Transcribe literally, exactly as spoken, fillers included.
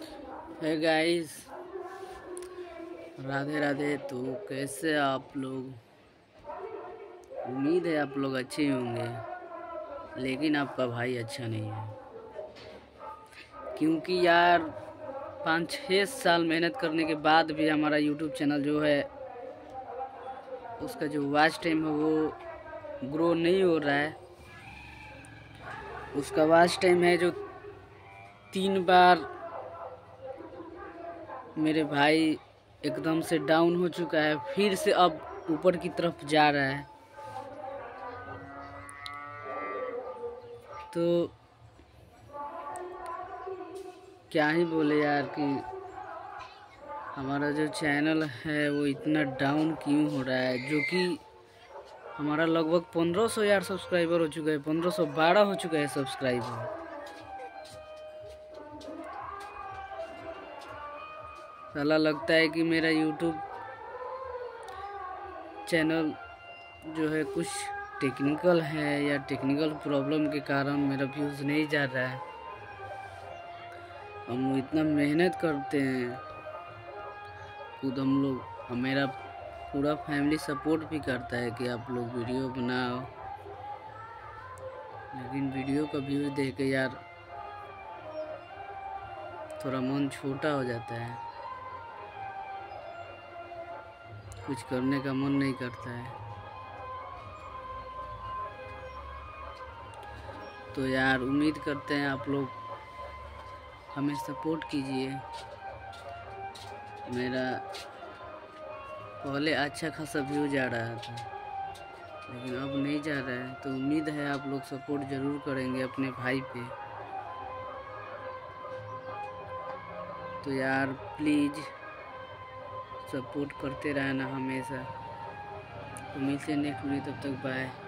है गाइस, राधे राधे। तो कैसे आप लोग? उम्मीद है आप लोग अच्छे होंगे, लेकिन आपका भाई अच्छा नहीं है। क्योंकि यार पाँच छः साल मेहनत करने के बाद भी हमारा यूट्यूब चैनल जो है उसका जो वॉच टाइम है वो ग्रो नहीं हो रहा है। उसका वॉच टाइम है जो तीन बार मेरे भाई एकदम से डाउन हो चुका है, फिर से अब ऊपर की तरफ जा रहा है। तो क्या ही बोले यार कि हमारा जो चैनल है वो इतना डाउन क्यों हो रहा है, जो कि हमारा लगभग पंद्रह सौ यार सब्सक्राइबर हो चुका है, पंद्रह सौ बारह हो चुका है सब्सक्राइबर। साला लगता है कि मेरा यूट्यूब चैनल जो है कुछ टेक्निकल है या टेक्निकल प्रॉब्लम के कारण मेरा व्यूज़ नहीं जा रहा है। हम इतना मेहनत करते हैं खुद हम लोग, और मेरा पूरा फैमिली सपोर्ट भी करता है कि आप लोग वीडियो बनाओ, लेकिन वीडियो का व्यूज़ देख के यार थोड़ा मन छोटा हो जाता है, कुछ करने का मन नहीं करता है। तो यार उम्मीद करते हैं आप लोग हमें सपोर्ट कीजिए। मेरा पहले अच्छा खासा व्यू जा रहा था, लेकिन अब नहीं जा रहा है। तो उम्मीद है आप लोग सपोर्ट ज़रूर करेंगे अपने भाई पे। तो यार प्लीज़ सपोर्ट करते रहना हमेशा। तो मिलते हैं नेक्स्ट वीडियो, तब तक बाय।